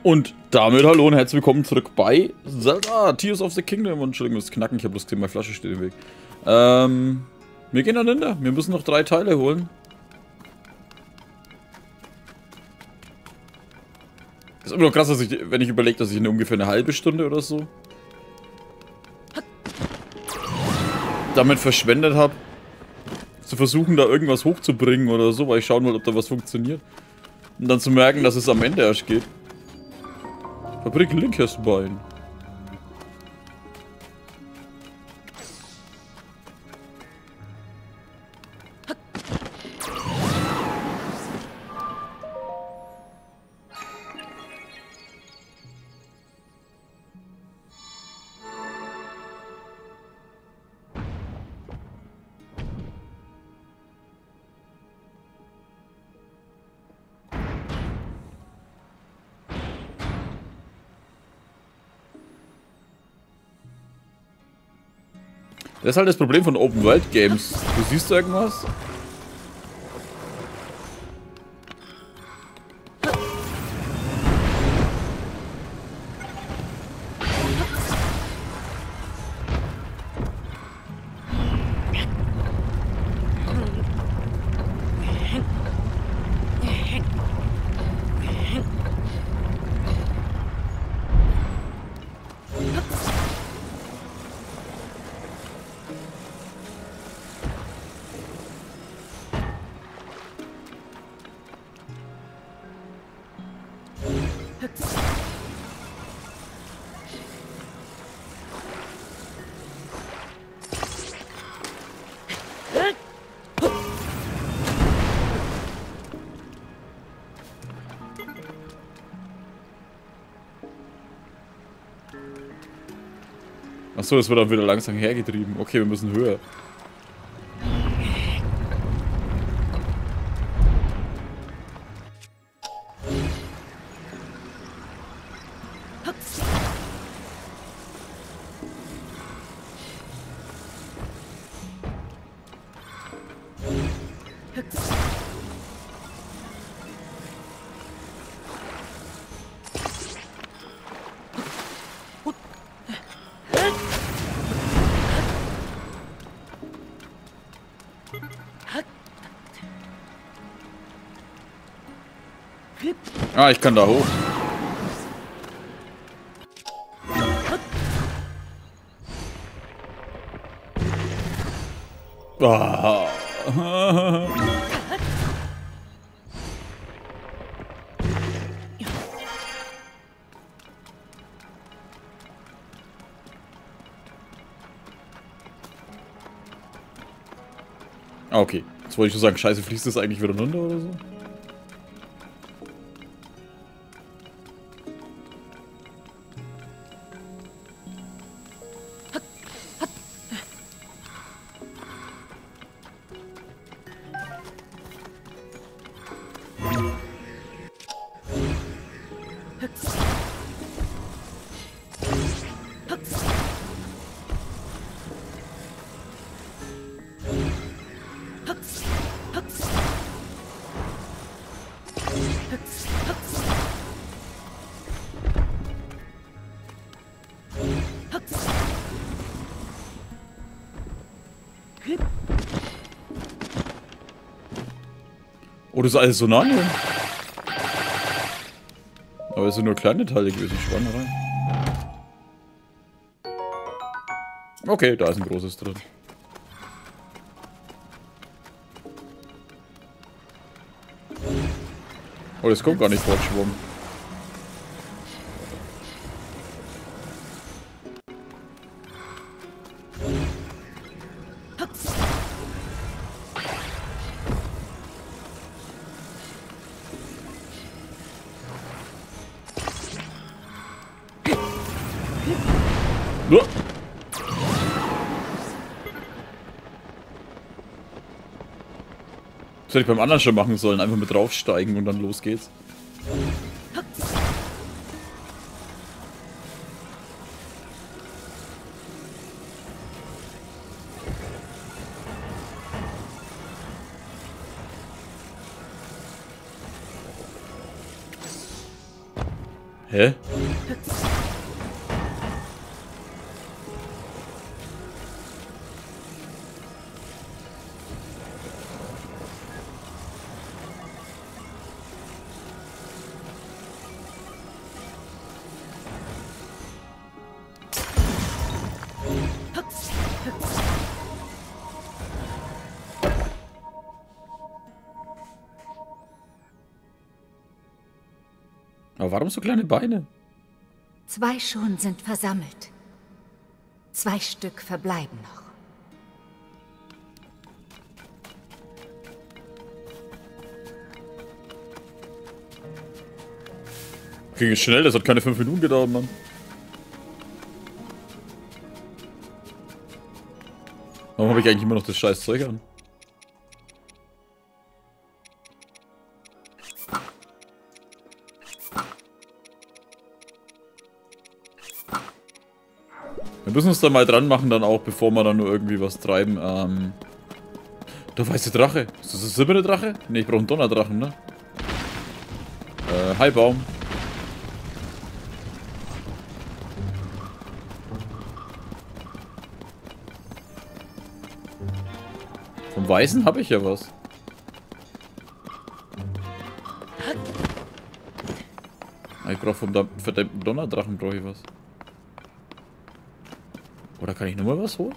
Und damit hallo und herzlich willkommen zurück bei Zelda Tears of the Kingdom. Und Entschuldigung, das Knacken, ich habe bloß gesehen, meine Flasche steht im Weg. Wir gehen dann hinter. Wir müssen noch 3 Teile holen. Das ist immer noch krass, dass ich, wenn ich überlege, dass ich in ungefähr eine halbe Stunde oder so damit verschwendet habe, zu versuchen, da irgendwas hochzubringen oder so, weil ich schauen wollte, ob da was funktioniert. Und dann zu merken, dass es am Ende erst geht. Fabrik Linkersbein. Das ist halt das Problem von Open World Games. Du siehst irgendwas? Achso, das wird dann wieder langsam hergetrieben. Okay, wir müssen höher. Ah, ich kann da hoch. Ah. Ah, okay. Jetzt wollte ich nur sagen, scheiße, fließt das eigentlich wieder runter oder so? Oh, das ist alles so nah. Aber es sind nur kleine Teile gewesen. Schweine rein. Okay, da ist ein großes drin. Oh, das kommt gar nicht fortschwommen. Das hätte ich beim anderen schon machen sollen. Einfach mit draufsteigen und dann los geht's. Hä? Aber warum so kleine Beine? 2 schon sind versammelt. 2 Stück verbleiben noch. Ging schnell, das hat keine 5 Minuten gedauert, Mann. Warum habe ich eigentlich immer noch das scheiß Zeug an? Wir müssen uns da mal dran machen, dann auch, bevor wir dann nur irgendwie was treiben. Der weiße Drache. Ist das ein silberne Drache? Ne, ich brauche einen Donnerdrachen, ne? Hi, Baum. Vom Weißen habe ich ja was. Ich brauche vom verdammten Donnerdrachen brauche ich was. Oder kann ich nur mal was holen?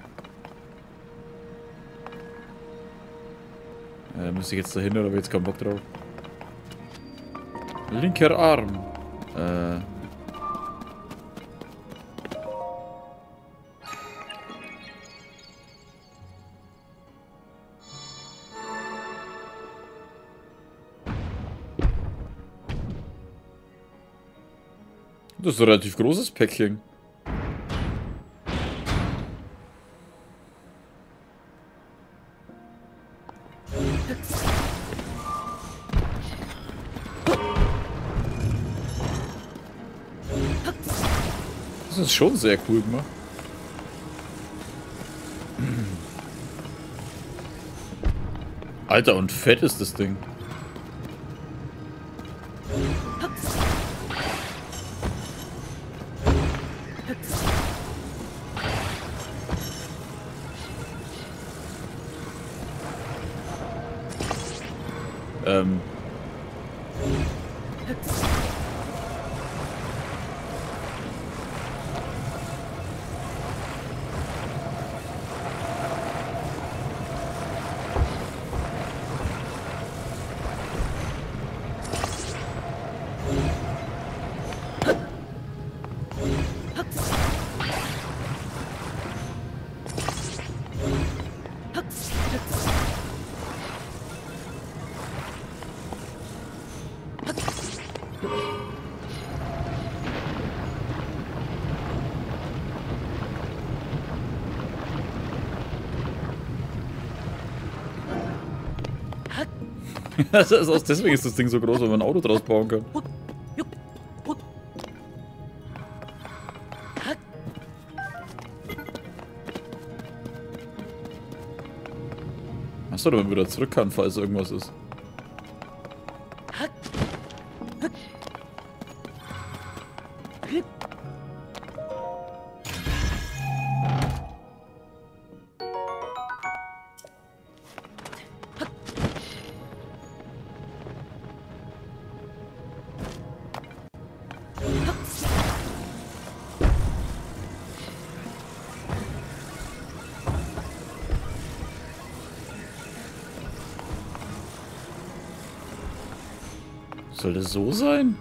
Müsste ich jetzt dahin oder habe ich jetzt keinen Bock drauf? Linker Arm. Das ist ein relativ großes Päckchen. Das ist schon sehr cool gemacht. Alter, und fett ist das Ding. Deswegen ist das Ding so groß, weil man ein Auto draus bauen kann. Achso, damit man wieder zurück kann, falls irgendwas ist. Soll das so sein?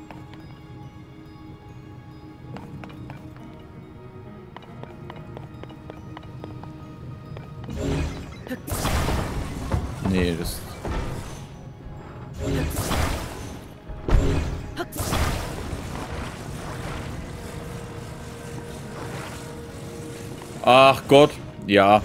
Nee, das... Ach Gott, ja.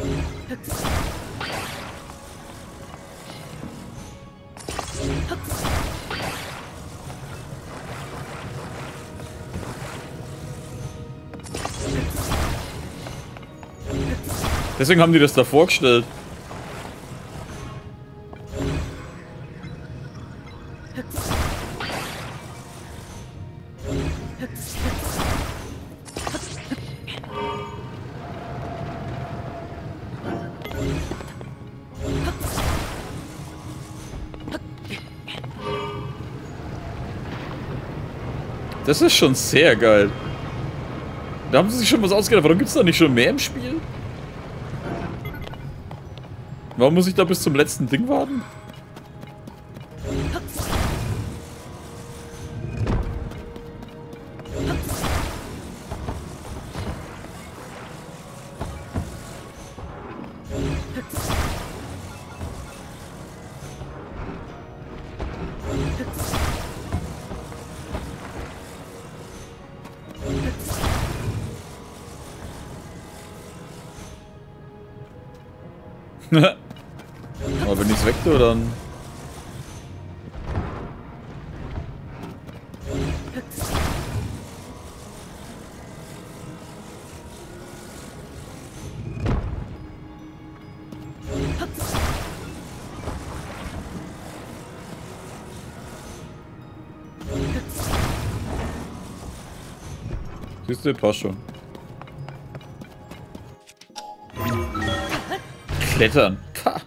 Deswegen haben die das da vorgestellt. Das ist schon sehr geil. Da haben sie sich schon was ausgedacht. Warum gibt es da nicht schon mehr im Spiel? Warum muss ich da bis zum letzten Ding warten? Aber wenn ich es weg tue, dann... Siehst du, passt schon. Klettern. Pah.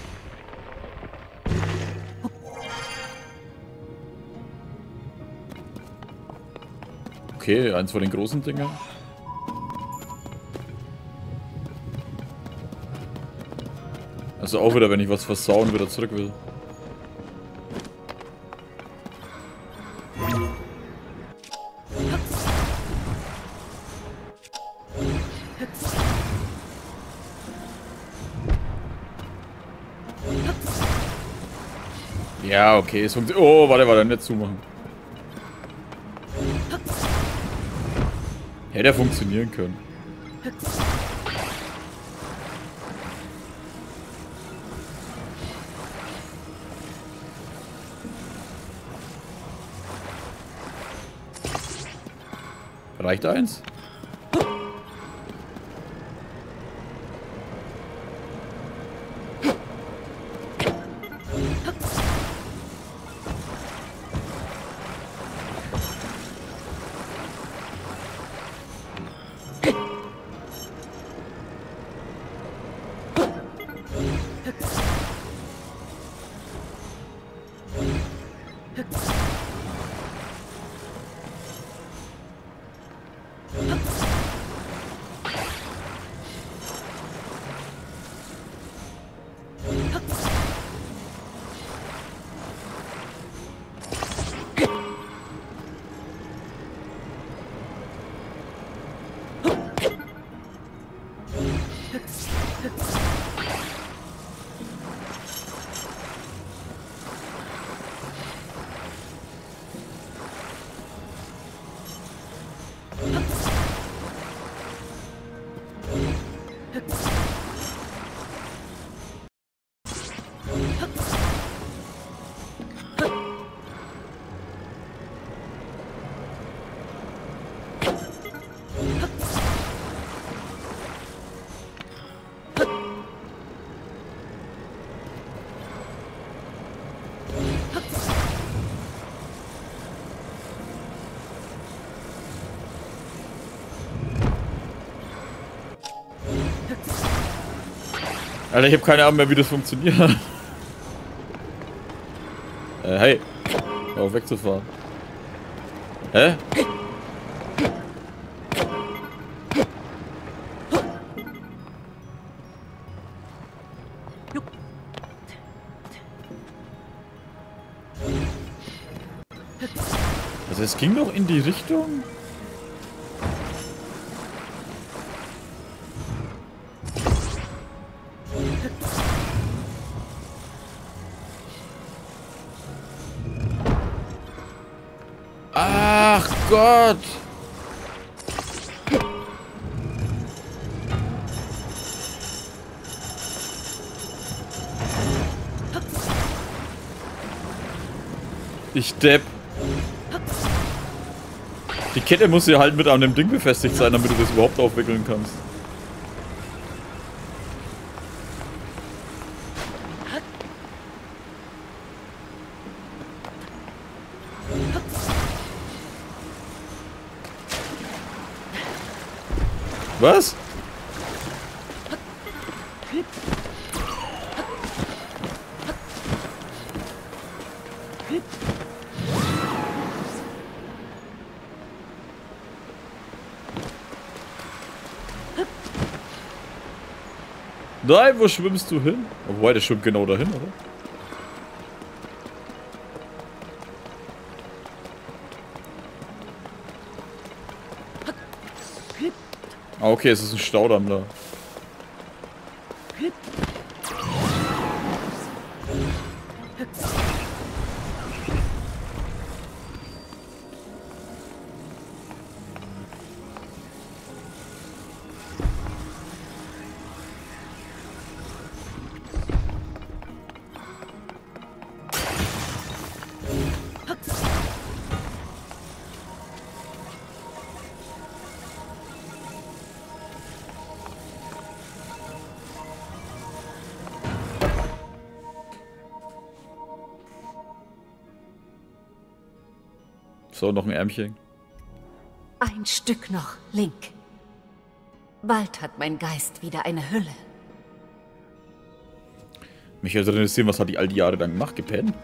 Okay, eins von den großen Dingern. Also auch wieder, wenn ich was versauen, wieder zurück will. Ja, okay, es funktioniert. Oh, warte, nicht zumachen. Hätte er funktionieren können. Reicht eins? Alter, ich habe keine Ahnung mehr, wie das funktioniert. Hey. Hör auf wegzufahren. Hä? Also es ging doch in die Richtung. Ach Gott! Ich Depp. Die Kette muss ja halt mit an dem Ding befestigt sein, damit du das überhaupt aufwickeln kannst. Was? Nein, wo schwimmst du hin? Wobei, der schwimmt genau dahin, oder? Ah, okay, es ist ein Staudamm da. So, noch ein Ärmchen. Ein Stück noch, Link. Bald hat mein Geist wieder eine Hülle. Mich würde interessieren, was hat die all die Jahre lang gemacht? Gepennt?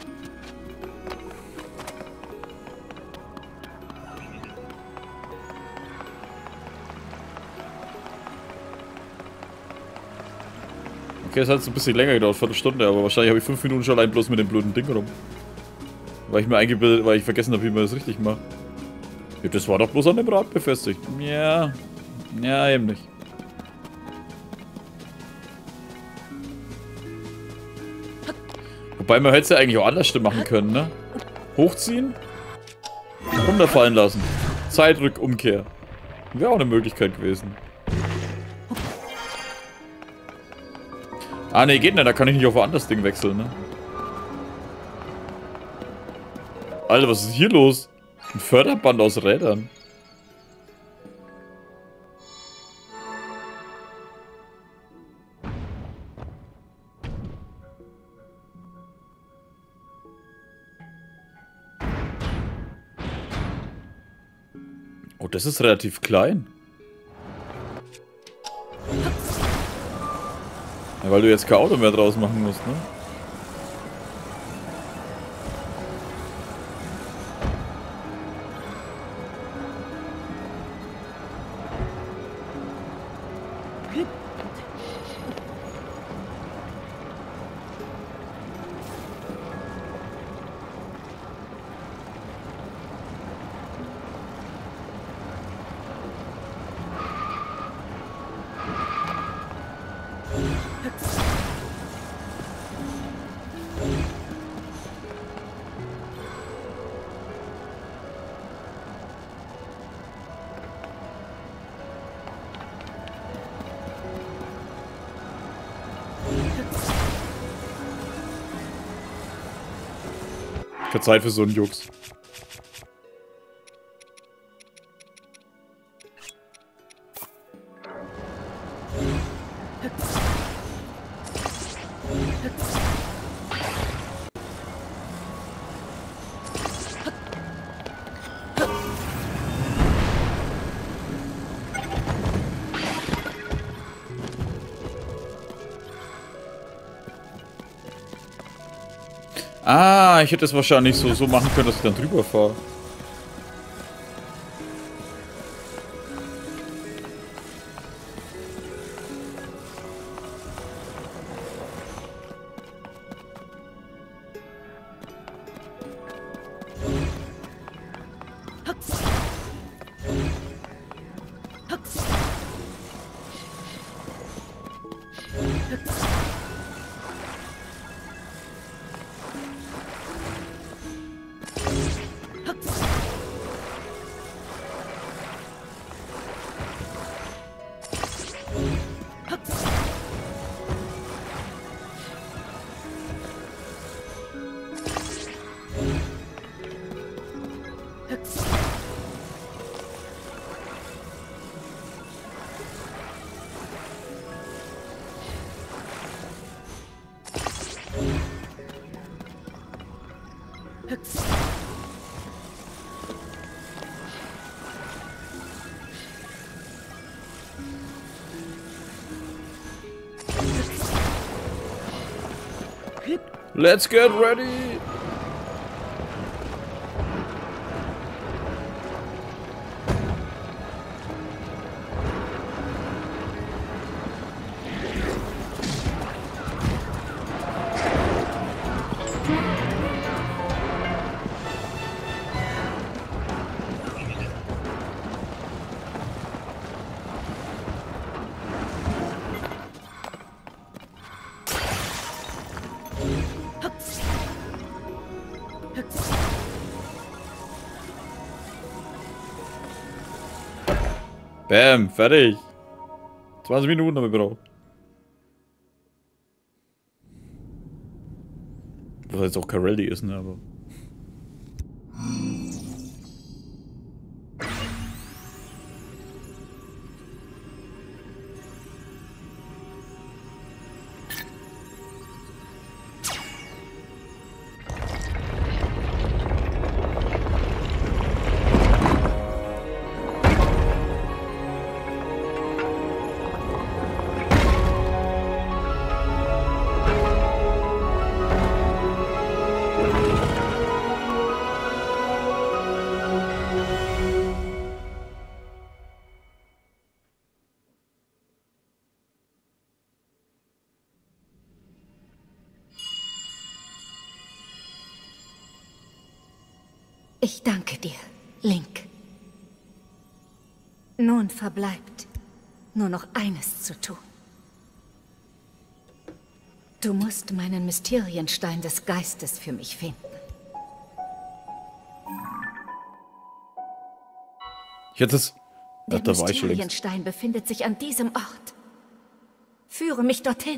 Okay, es hat jetzt ein bisschen länger gedauert, Viertelstunde, aber wahrscheinlich habe ich 5 Minuten schon allein bloß mit dem blöden Ding rum. Weil ich mir eingebildet, weil ich vergessen habe, wie man das richtig macht. Ja, das war doch bloß an dem Rad befestigt. Ja. Ja, eben nicht. Wobei man hätte es ja eigentlich auch anders machen können, ne? Hochziehen. Runterfallen lassen. Zeitrückumkehr. Wäre auch eine Möglichkeit gewesen. Ah, ne, geht nicht. Da kann ich nicht auf ein anderes Ding wechseln, ne? Alter, was ist hier los? Ein Förderband aus Rädern. Oh, das ist relativ klein. Ja, weil du jetzt kein Auto mehr draus machen musst, ne? Keine Zeit für so einen Jux. Ah, ich hätte es wahrscheinlich so machen können, dass ich dann drüber fahre. Let's get ready! Bam, fertig. 20 Minuten haben wir gebraucht. Was jetzt auch Corelli ist, ne, aber... Ich danke dir, Link. Nun verbleibt nur noch eines zu tun. Du musst meinen Mysterienstein des Geistes für mich finden. Ich hätte es... Der da war ich schon längst. Mysterienstein befindet sich an diesem Ort. Führe mich dorthin.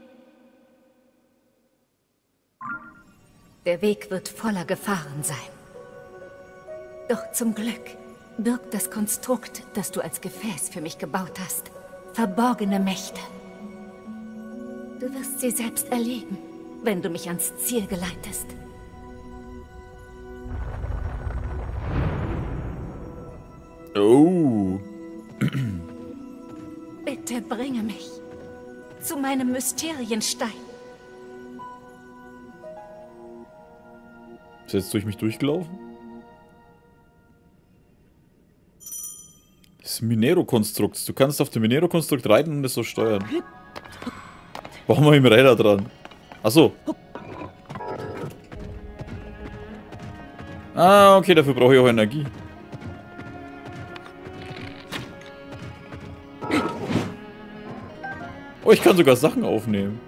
Der Weg wird voller Gefahren sein. Doch zum Glück birgt das Konstrukt, das du als Gefäß für mich gebaut hast, verborgene Mächte. Du wirst sie selbst erleben, wenn du mich ans Ziel geleitest. Oh. Bitte bringe mich zu meinem Mysterienstein. Ist jetzt durch mich durchgelaufen? Das Minero-Konstrukt. Du kannst auf dem Minero-Konstrukt reiten und es so steuern. Brauchen wir ihm Räder dran. Achso. Ah, okay, dafür brauche ich auch Energie. Oh, ich kann sogar Sachen aufnehmen.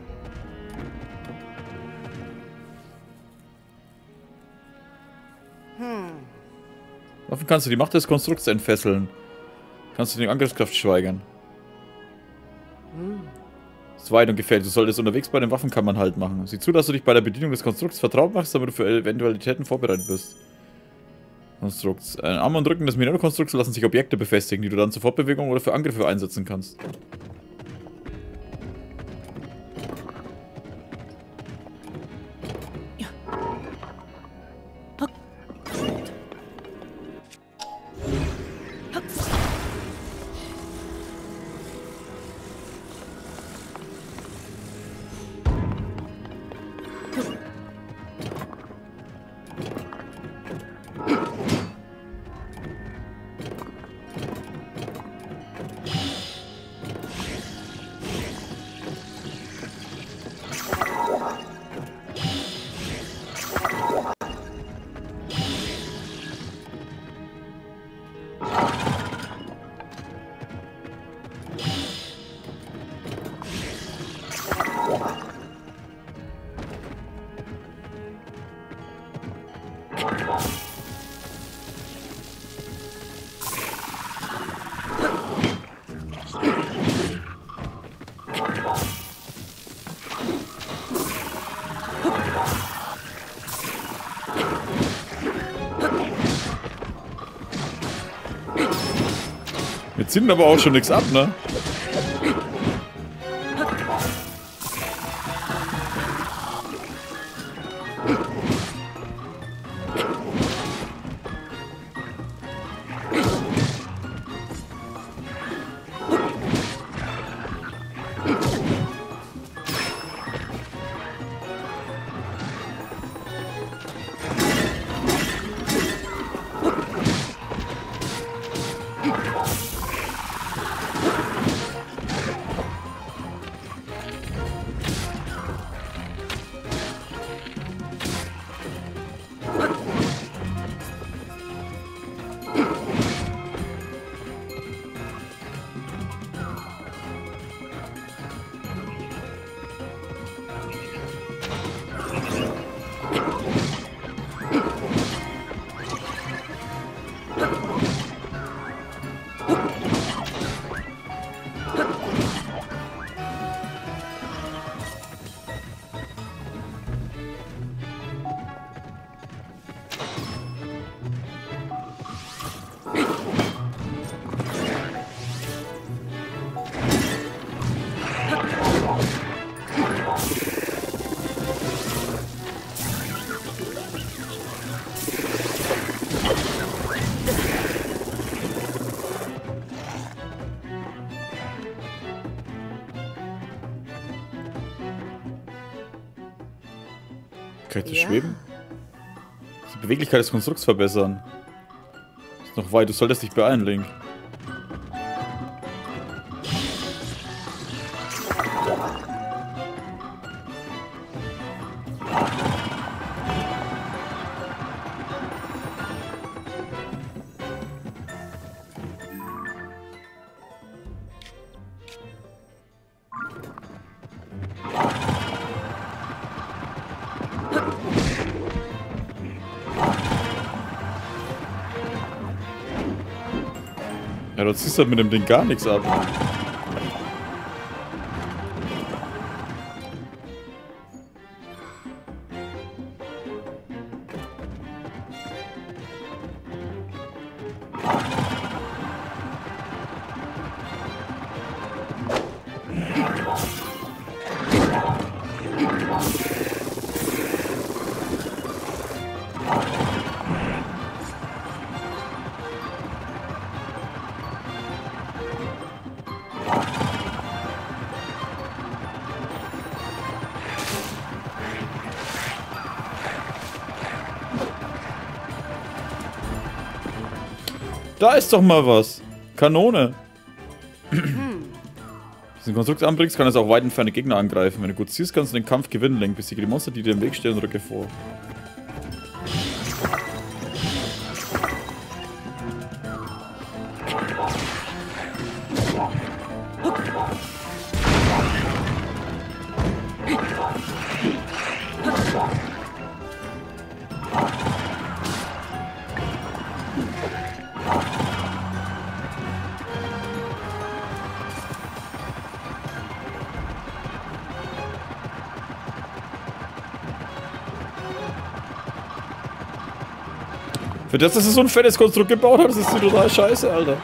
Waffen kannst du die Macht des Konstrukts entfesseln. Kannst du die Angriffskraft steigern. Das ist weit und gefährlich. Du solltest unterwegs bei den Waffenkammern halt machen. Sieh zu, dass du dich bei der Bedienung des Konstrukts vertraut machst, damit du für Eventualitäten vorbereitet bist. Konstrukts. Ein Arm und Rücken des Minero-Konstrukts lassen sich Objekte befestigen, die du dann zur Fortbewegung oder für Angriffe einsetzen kannst. Wir ziehen aber auch schon nichts ab, ne? Kann ich das schweben? Die Beweglichkeit des Konstrukts verbessern. Ist noch weit, du solltest dich beeilen, Link. Ja, du ziehst halt mit dem Ding gar nichts ab. Da ist doch mal was. Kanone. Diesen Konstrukt anbringst, kann es auch weit entfernte Gegner angreifen. Wenn du gut ziehst, kannst du den Kampf gewinnen. Lenk besiege die Monster, die dir im Weg stehen, und rücke vor. Für das, dass es so ein fettes Konstrukt gebaut hat, das ist total scheiße, Alter.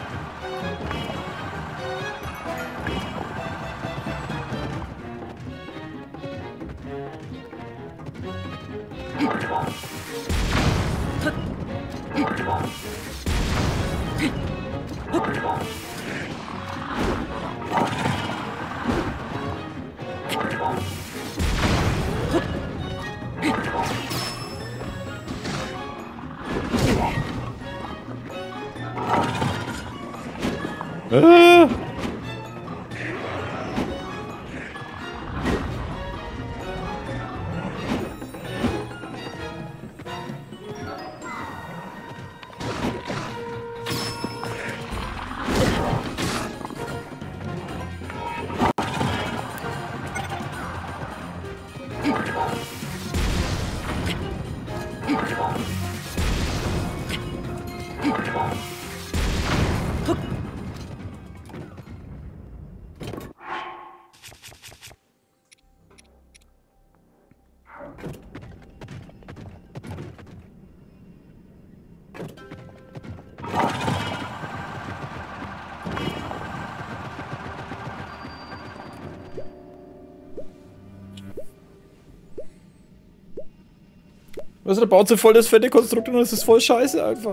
Also, der baut so voll das fette Konstrukt und das ist voll scheiße einfach.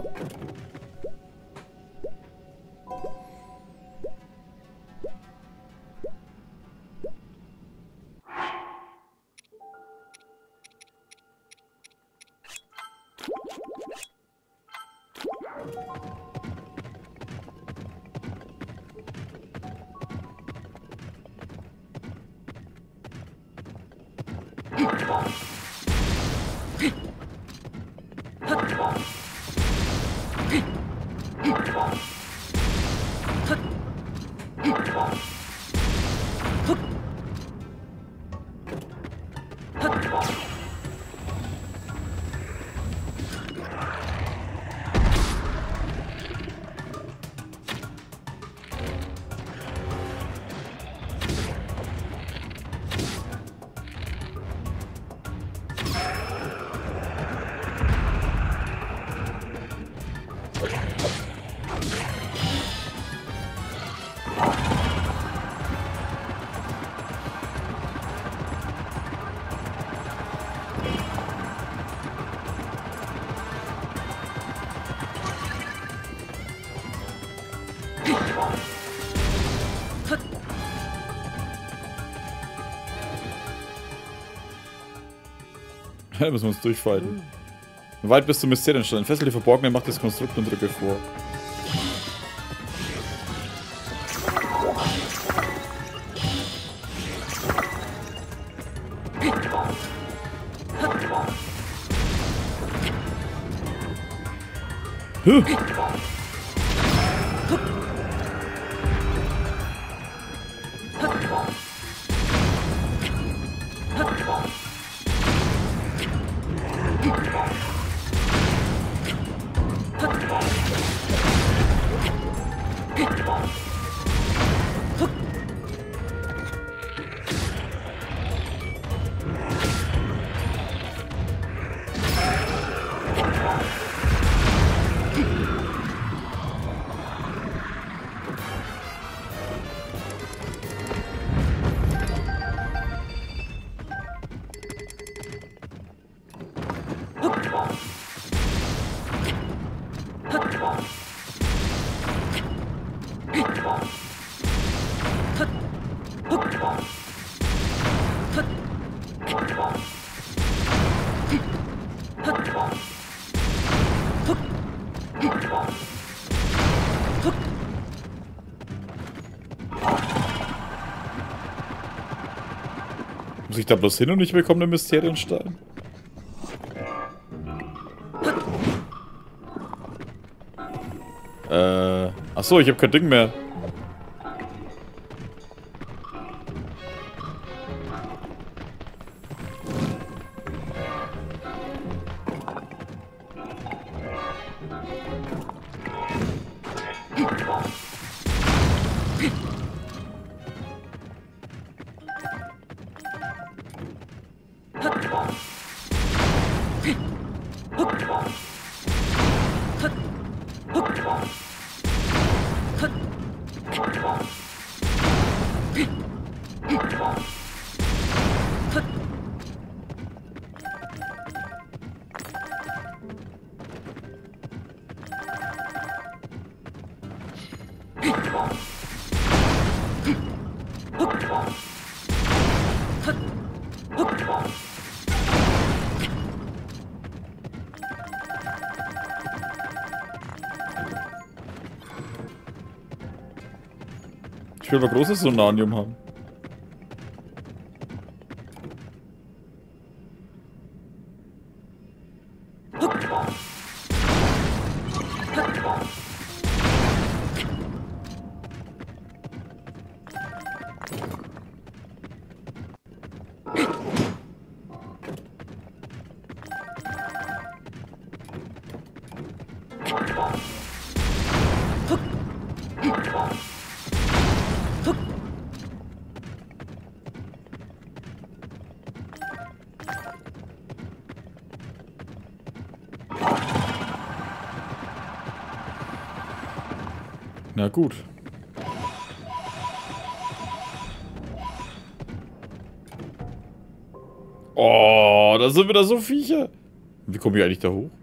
Da müssen wir uns durchfighten. Weit bis zum Mysterienstein. Fessel die verborgene Macht des Konstrukts und drücke vor. Muss ich da bloß hin und ich bekomme den Mysterienstein? Achso, ich habe kein Ding mehr. Ich will aber großes Sonanium haben. Na gut. Oh, da sind wieder so Viecher. Wie komme ich eigentlich da hoch?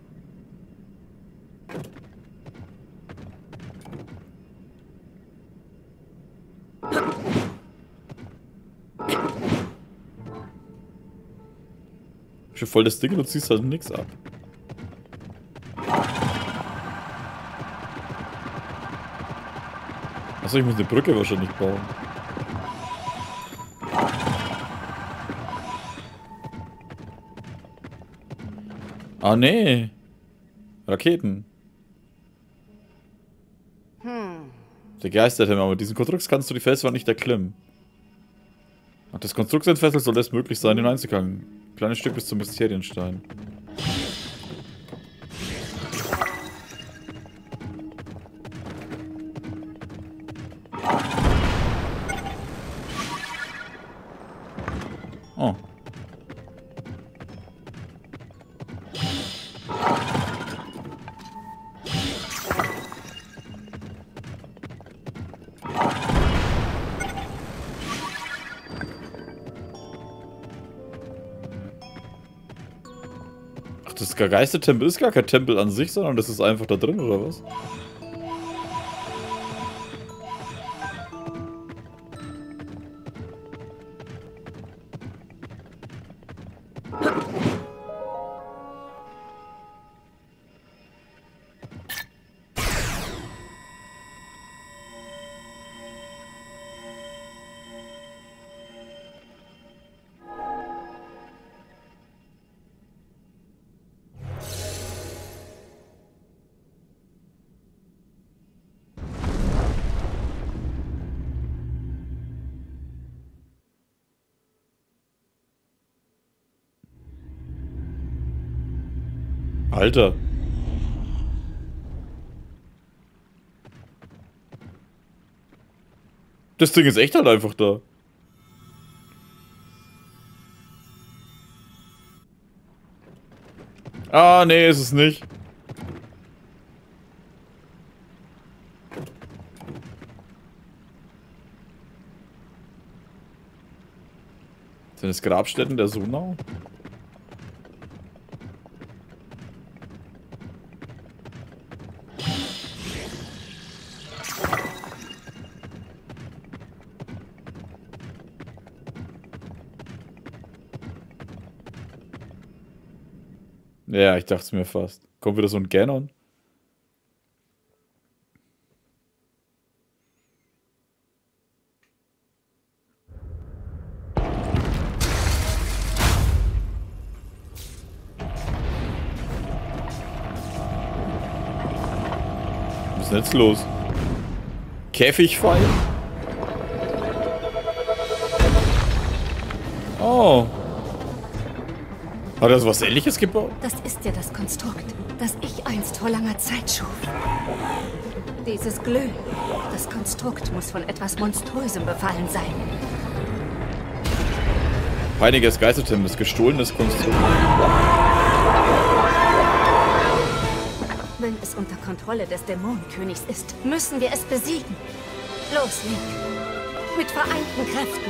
Ich hab voll das Ding und du ziehst halt nichts ab. Achso, ich muss eine Brücke wahrscheinlich bauen. Ah, nee. Raketen. Der Geisterhammer, aber mit diesem Konstrukt kannst du die Felswand nicht erklimmen. Ach, das Konstrukt entfesselt soll es möglich sein, den Einzelgang. Kleines Stück bis zum Mysterienstein. Oh. Ach, das Geistertempel ist gar kein Tempel an sich, sondern das ist einfach da drin, oder was? Alter. Das Ding ist echt halt einfach da. Ah, nee, ist es nicht. Sind es Grabstätten der Sunau? Ja, ich dachte es mir fast. Kommt wieder so ein Ganon? Was ist denn jetzt los? Käfigfall? Oh. Hat er so was Ähnliches gebaut? Das ist ja das Konstrukt, das ich einst vor langer Zeit schuf. Dieses Glühen. Das Konstrukt muss von etwas Monströsem befallen sein. Peiniges Geistertempels, gestohlenes Konstrukt. Wenn es unter Kontrolle des Dämonenkönigs ist, müssen wir es besiegen. Los, Link. Mit vereinten Kräften.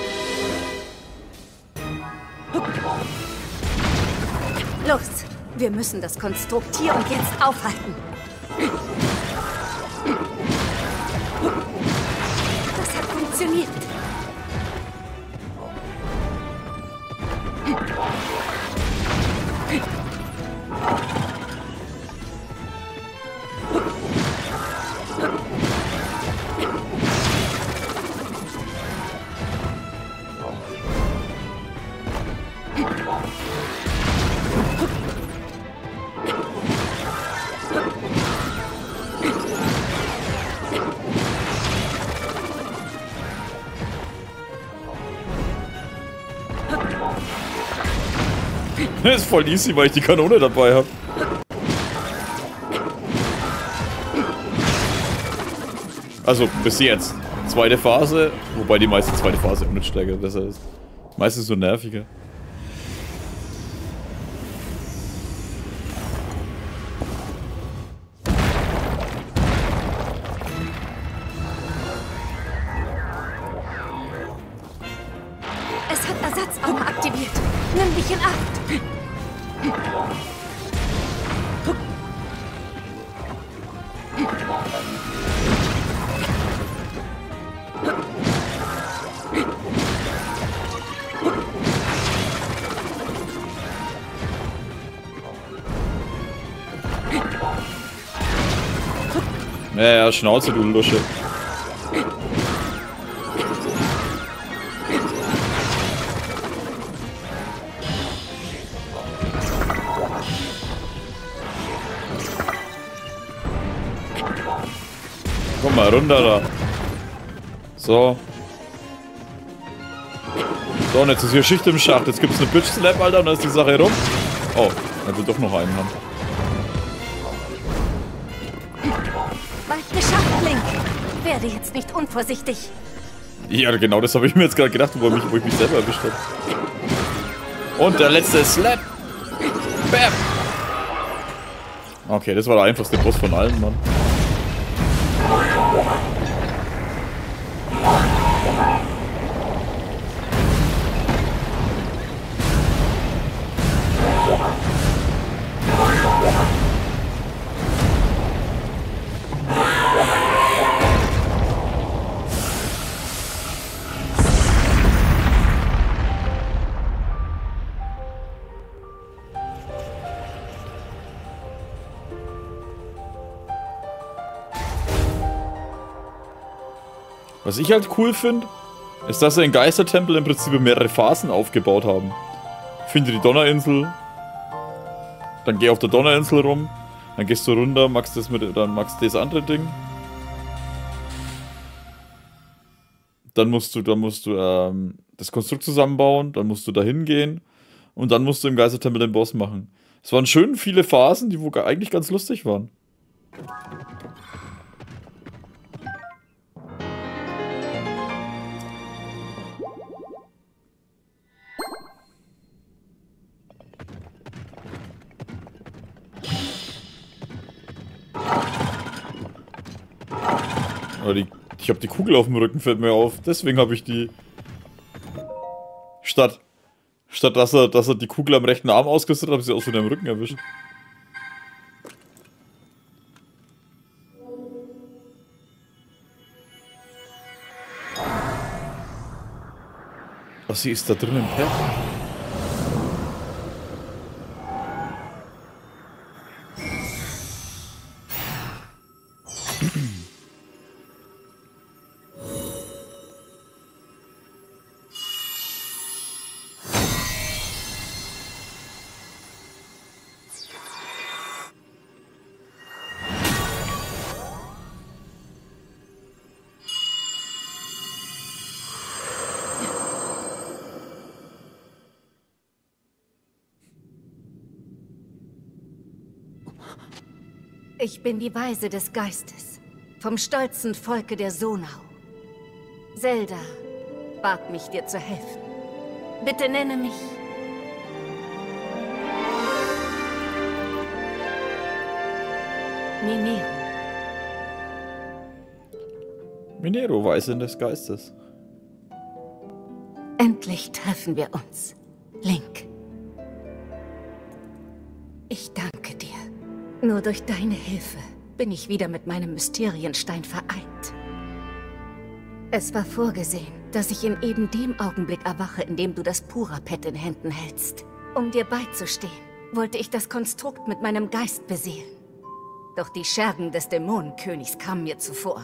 Los, wir müssen das Konstrukt hier und jetzt aufhalten. Das hat funktioniert. Das ist voll easy, weil ich die Kanone dabei habe. Also, bis jetzt. Zweite Phase, wobei die meiste zweite Phase Unitstärke besser ist. Meistens so nerviger. Es hat Ersatzarme aktiviert. Nimm dich in Acht. Ja, Schnauze, du Lusche. Komm mal runter da. So. So, und jetzt ist hier Schicht im Schacht. Jetzt gibt's eine Bitch Slap, Alter, und dann ist die Sache rum. Oh, er will doch noch einen haben. Bald geschafft, Link. Werde jetzt nicht unvorsichtig. Ja, genau das habe ich mir jetzt gerade gedacht, wo ich mich selber erwischt habe. Und der letzte Slap. Bam. Okay, das war der einfachste Boss von allen, Mann. Was ich halt cool finde, ist, dass sie den Geistertempel im Prinzip mehrere Phasen aufgebaut haben. Finde die Donnerinsel, dann geh auf der Donnerinsel rum, dann gehst du runter, dann magst du das andere Ding. Dann musst du das Konstrukt zusammenbauen, dann musst du da hingehen und dann musst du im Geistertempel den Boss machen. Es waren schön viele Phasen, die eigentlich ganz lustig waren. Ich habe die Kugel auf dem Rücken, fällt mir auf. Deswegen habe ich die... Statt dass er die Kugel am rechten Arm ausgerüstet hat, habe ich sie aus dem Rücken erwischt. Oh, sie ist da drin im Pad. Ich bin die Weise des Geistes, vom stolzen Volke der Sonau. Zelda bat mich, dir zu helfen. Bitte nenne mich... Minero. Minero, Weise des Geistes. Endlich treffen wir uns, Link. Ich danke dir. Nur durch deine Hilfe bin ich wieder mit meinem Mysterienstein vereint. Es war vorgesehen, dass ich in eben dem Augenblick erwache, in dem du das Purapet in Händen hältst. Um dir beizustehen, wollte ich das Konstrukt mit meinem Geist beseelen. Doch die Schergen des Dämonenkönigs kamen mir zuvor.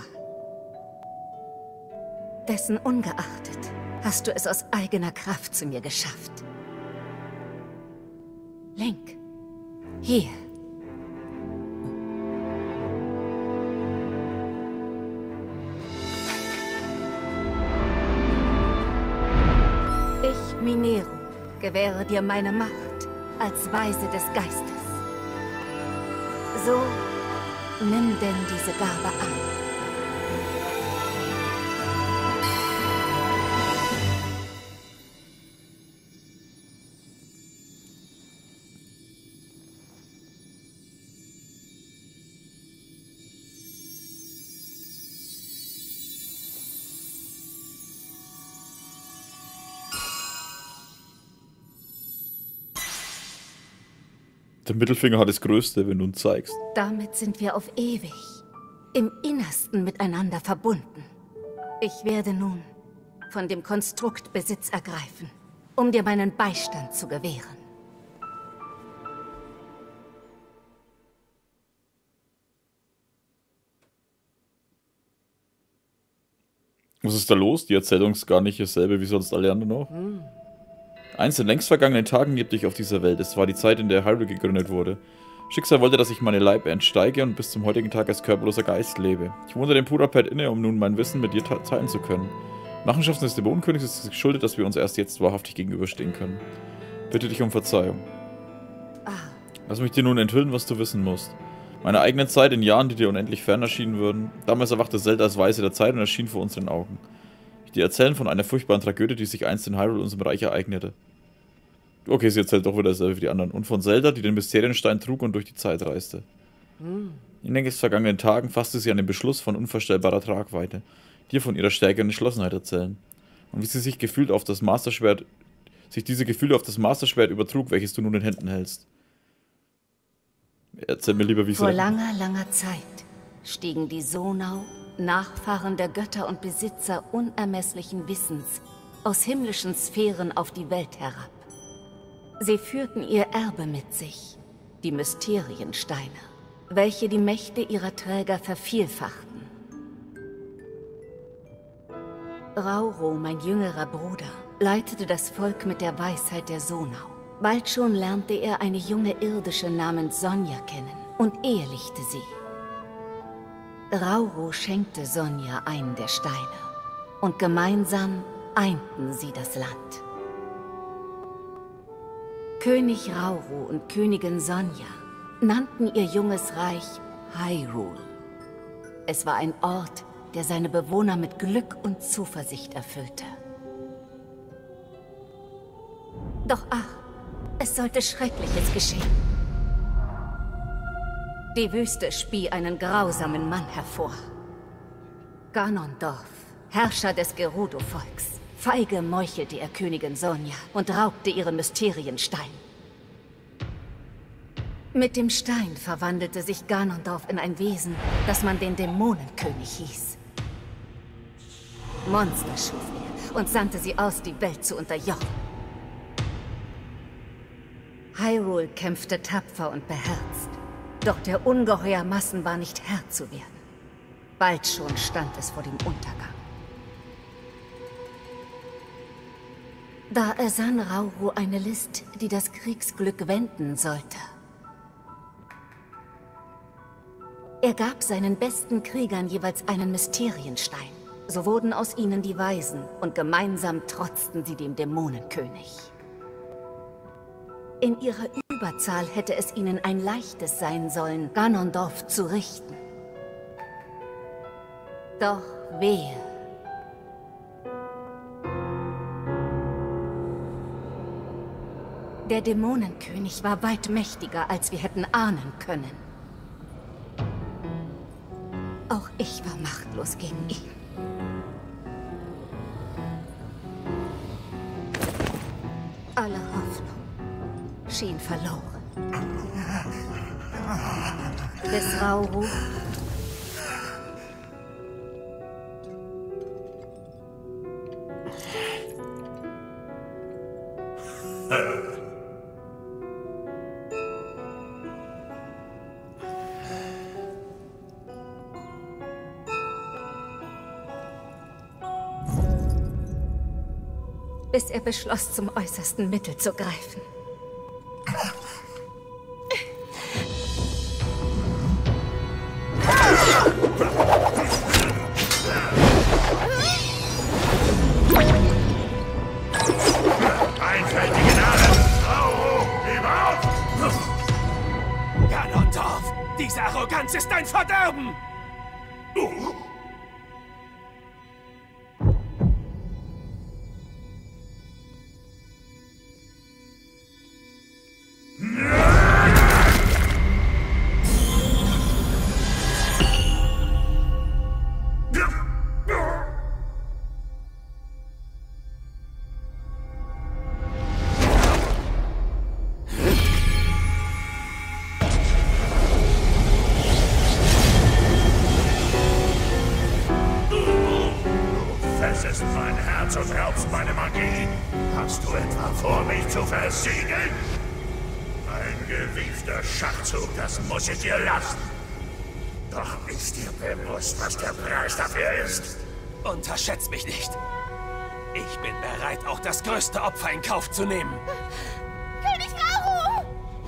Dessen ungeachtet hast du es aus eigener Kraft zu mir geschafft. Link, hier. Ich, Minero, gewähre dir meine Macht als Weise des Geistes. So, nimm denn diese Gabe an. Der Mittelfinger hat das Größte, wenn du ihn zeigst. Damit sind wir auf ewig, im Innersten miteinander verbunden. Ich werde nun von dem Konstrukt Besitz ergreifen, um dir meinen Beistand zu gewähren. Was ist da los? Die Erzählung ist gar nicht dasselbe wie sonst alle anderen auch. Eins in längst vergangenen Tagen lebte ich auf dieser Welt. Es war die Zeit, in der Hyrule gegründet wurde. Schicksal wollte, dass ich meine Leib entsteige und bis zum heutigen Tag als körperloser Geist lebe. Ich wohnte dem Purapet inne, um nun mein Wissen mit dir teilen zu können. Machenschaften des Dämonenkönigs ist es geschuldet, dass wir uns erst jetzt wahrhaftig gegenüberstehen können. Bitte dich um Verzeihung. Lass mich dir nun enthüllen, was du wissen musst. Meine eigene Zeit in Jahren, die dir unendlich fern erschienen würden. Damals erwachte Zelda als Weise der Zeit und erschien vor unseren Augen. Die erzählen von einer furchtbaren Tragödie, die sich einst in Hyrule, unserem Reich, ereignete. Okay, sie erzählt doch wieder dasselbe wie die anderen. Und von Zelda, die den Mysterienstein trug und durch die Zeit reiste. In den vergangenen Tagen fasste sie einen Beschluss von unvorstellbarer Tragweite, dir von ihrer Stärke und Entschlossenheit erzählen. Und wie sie sich gefühlt auf das Masterschwert, diese Gefühle auf das Masterschwert übertrug, welches du nun in Händen hältst. Erzähl mir lieber, wie es Vor langer, langer Zeit stiegen die Sonau, Nachfahren der Götter und Besitzer unermesslichen Wissens, aus himmlischen Sphären auf die Welt herab. Sie führten ihr Erbe mit sich, die Mysteriensteine, welche die Mächte ihrer Träger vervielfachten. Rauro, mein jüngerer Bruder, leitete das Volk mit der Weisheit der Sonau. Bald schon lernte er eine junge Irdische namens Sonja kennen und ehelichte sie. Rauro schenkte Sonja einen der Steine und gemeinsam einten sie das Land. König Rauru und Königin Sonja nannten ihr junges Reich Hyrule. Es war ein Ort, der seine Bewohner mit Glück und Zuversicht erfüllte. Doch ach, es sollte Schreckliches geschehen. Die Wüste spie einen grausamen Mann hervor. Ganondorf, Herrscher des Gerudo-Volks. Feige meuchelte er Königin Sonja und raubte ihren Mysterienstein. Mit dem Stein verwandelte sich Ganondorf in ein Wesen, das man den Dämonenkönig hieß. Monster schuf er und sandte sie aus, die Welt zu unterjochen. Hyrule kämpfte tapfer und beherzt, doch der ungeheuer Massen war nicht Herr zu werden. Bald schon stand es vor dem Untergang. Da ersann Rauru eine List, die das Kriegsglück wenden sollte. Er gab seinen besten Kriegern jeweils einen Mysterienstein. So wurden aus ihnen die Weisen und gemeinsam trotzten sie dem Dämonenkönig. In ihrer Überzahl hätte es ihnen ein leichtes sein sollen, Ganondorf zu richten. Doch wehe. Der Dämonenkönig war weit mächtiger, als wir hätten ahnen können. Auch ich war machtlos gegen ihn. Alle Hoffnung schien verloren. Bis Rauru bis er beschloss, zum äußersten Mittel zu greifen. Einfältige Narren! Rauru, überhaupt! Ganondorf, diese Arroganz ist ein Verderben! Es ist mein Herz und raubst meine Magie. Hast du etwa vor, mich zu versiegeln? Ein gewiefter Schachzug, das muss ich dir lassen. Doch ist dir bewusst, was der Preis dafür ist? Unterschätz mich nicht. Ich bin bereit, auch das größte Opfer in Kauf zu nehmen. König Rauru!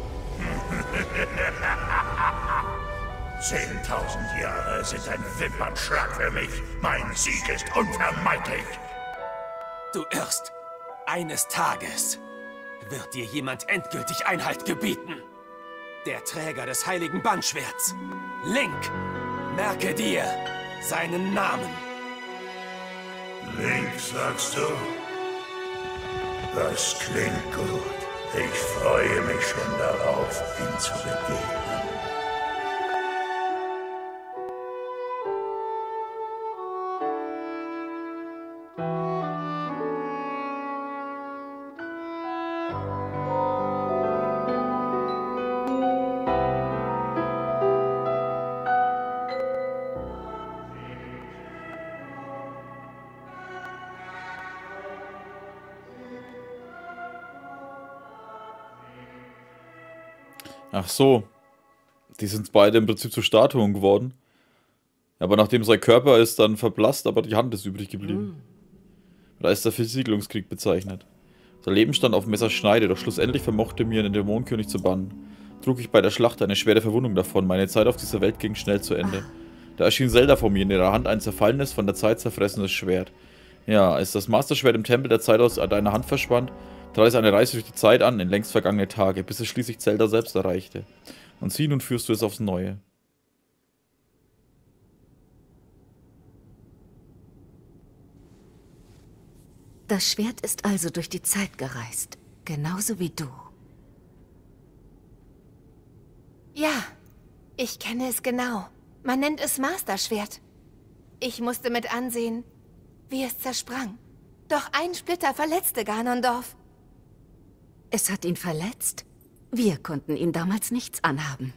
10.000 Jahre sind ein Wimpernschlag für mich. Mein Sieg ist unvermeidlich. Du irrst. Eines Tages wird dir jemand endgültig Einhalt gebieten. Der Träger des heiligen Bandschwerts. Link. Merke dir seinen Namen. Link, sagst du? Das klingt gut. Ich freue mich schon darauf, ihm zu begegnen. Ach so. Die sind beide im Prinzip zu Statuen geworden. Aber nachdem sein Körper ist dann verblasst, aber die Hand ist übrig geblieben. Da ist der Versiegelungskrieg bezeichnet. Sein Leben stand auf Messerschneide, doch schlussendlich vermochte mir den Dämonenkönig zu bannen. Trug ich bei der Schlacht eine schwere Verwundung davon. Meine Zeit auf dieser Welt ging schnell zu Ende. Da erschien Zelda vor mir, in ihrer Hand ein zerfallenes, von der Zeit zerfressenes Schwert. Ja, als das Masterschwert im Tempel der Zeit aus deiner Hand verschwand, Reise eine Reise durch die Zeit an, in längst vergangene Tage, bis es schließlich Zelda selbst erreichte. Und sieh, nun führst du es aufs Neue. Das Schwert ist also durch die Zeit gereist, genauso wie du. Ja, ich kenne es genau. Man nennt es Masterschwert. Ich musste mit ansehen, wie es zersprang. Doch ein Splitter verletzte Ganondorf. Es hat ihn verletzt? Wir konnten ihm damals nichts anhaben.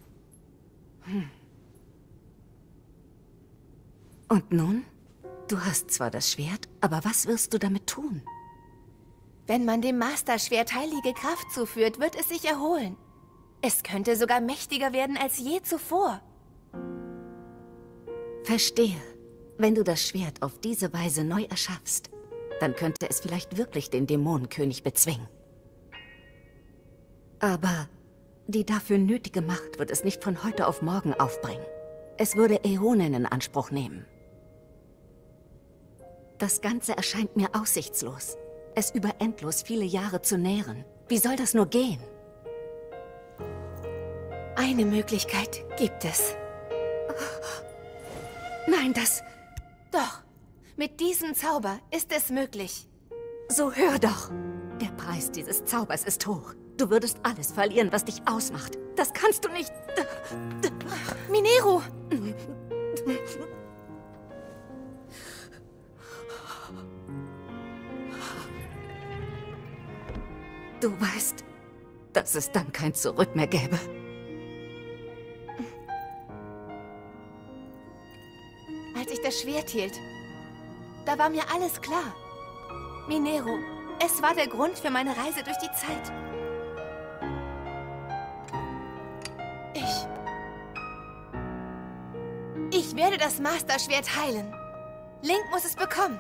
Und nun? Du hast zwar das Schwert, aber was wirst du damit tun? Wenn man dem Masterschwert heilige Kraft zuführt, wird es sich erholen. Es könnte sogar mächtiger werden als je zuvor. Verstehe. Wenn du das Schwert auf diese Weise neu erschaffst, dann könnte es vielleicht wirklich den Dämonenkönig bezwingen. Aber die dafür nötige Macht wird es nicht von heute auf morgen aufbringen. Es würde Äonen in Anspruch nehmen. Das Ganze erscheint mir aussichtslos. Es über endlos viele Jahre zu nähren. Wie soll das nur gehen? Eine Möglichkeit gibt es. Nein, das... Doch, mit diesem Zauber ist es möglich. So hör doch. Der Preis dieses Zaubers ist hoch. Du würdest alles verlieren, was dich ausmacht. Das kannst du nicht... Mineru! Du weißt, dass es dann kein Zurück mehr gäbe. Als ich das Schwert hielt, da war mir alles klar. Mineru, es war der Grund für meine Reise durch die Zeit. Ich werde das Masterschwert heilen. Link muss es bekommen.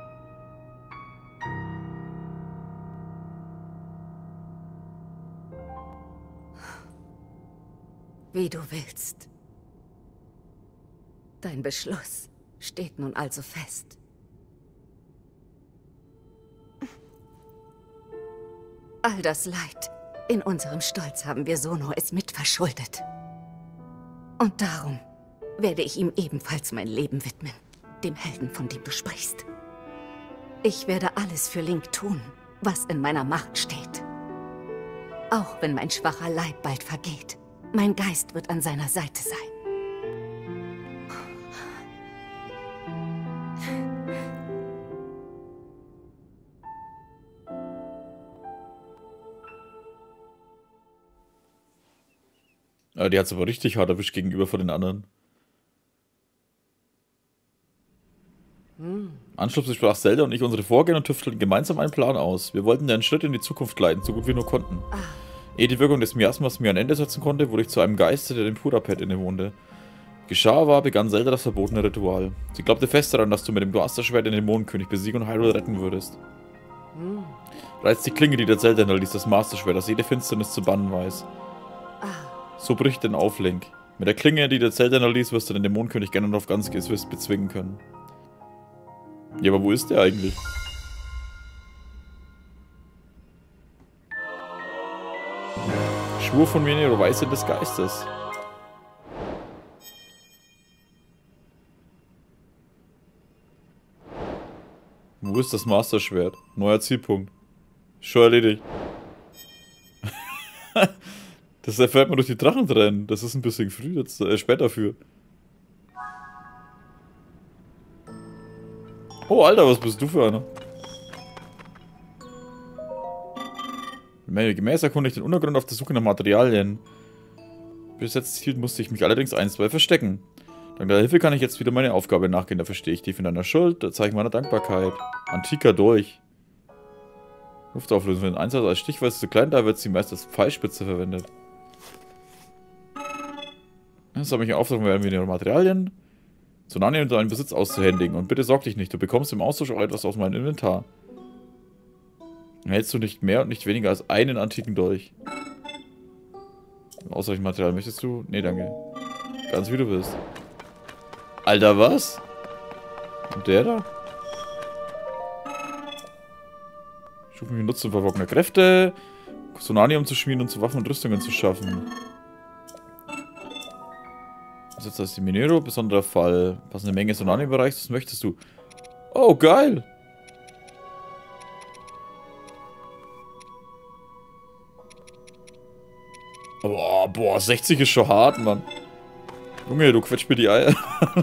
Wie du willst. Dein Beschluss steht nun also fest. All das Leid, in unserem Stolz haben wir Sono es mitverschuldet. Und darum werde ich ihm ebenfalls mein Leben widmen, dem Helden, von dem du sprichst. Ich werde alles für Link tun, was in meiner Macht steht. Auch wenn mein schwacher Leib bald vergeht. Mein Geist wird an seiner Seite sein. Ja, die hat es aber richtig hart erwischt gegenüber von den anderen. Anschluss besprach Zelda und ich unsere Vorgänger und tüftelten gemeinsam einen Plan aus. Wir wollten einen Schritt in die Zukunft gleiten, so gut wir nur konnten. Ehe die Wirkung des Miasmas mir ein Ende setzen konnte, wurde ich zu einem Geiste, der dem Purapet innewohnte. Geschah war, begann Zelda das verbotene Ritual. Sie glaubte fest daran, dass du mit dem Masterschwert den Dämonenkönig besiegen und Hyrule retten würdest. Reizt die Klinge, die der Zelda hinterließ, das Masterschwert, das jede Finsternis zu bannen weiß. So bricht denn auf, Link. Mit der Klinge, die der Zelda hinterließ, wirst du den Dämonenkönig Ganondorf ganz gewiss bezwingen können. Ja, aber wo ist der eigentlich? Schwur von Mineru, Weisheit des Geistes. Wo ist das Masterschwert? Neuer Zielpunkt. Schon erledigt. Das erfährt man durch die Drachentrennen. Das ist ein bisschen früh, jetzt, später für. Oh, Alter, was bist du für einer? Gemäß erkunde ich den Untergrund auf der Suche nach Materialien. Besetzt Ziel musste ich mich allerdings einstweilen verstecken. Dank der Hilfe kann ich jetzt wieder meine Aufgabe nachgehen. Da verstehe ich tief in deiner Schuld, da Zeichen meiner Dankbarkeit. Antiker Dolch. Luftauflösung für den Einsatz als Stichweise zu klein, da wird sie meist als Pfeilspitze verwendet. Das habe ich in Auftrag, werden wir Materialien zu Nani und deinen Besitz auszuhändigen. Und bitte sorg dich nicht, du bekommst im Austausch auch etwas aus meinem Inventar. Dann hältst du nicht mehr und nicht weniger als einen antiken Dolch. Ausreichend Material möchtest du? Nee, danke. Ganz wie du willst. Alter, was? Und der da? Stufen die Nutzung verborgener Kräfte. Sonanium zu schmieden und zu Waffen und Rüstungen zu schaffen. Jetzt als die Minero, besonderer Fall. Passende Menge Sonanium-Bereich, das möchtest du. Oh, geil! Boah, 60 ist schon hart, Mann. Junge, du quetscht mir die Eier.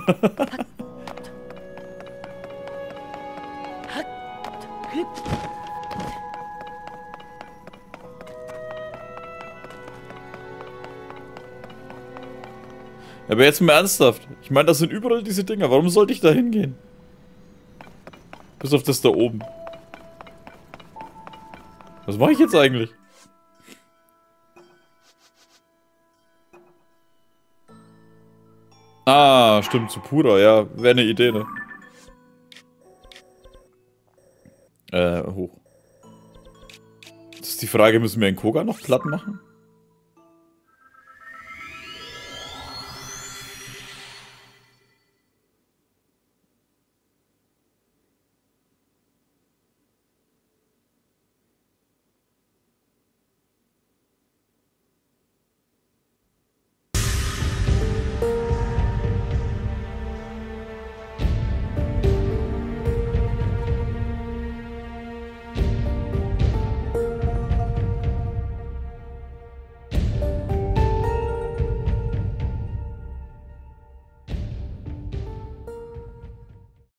Aber jetzt mal ernsthaft. Ich meine, das sind überall diese Dinger. Warum sollte ich da hingehen? Bis auf das da oben. Was mache ich jetzt eigentlich? Ah, stimmt, zu Pura, ja. Wäre eine Idee, ne? Hoch. Das ist die Frage, müssen wir einen Koga noch platt machen?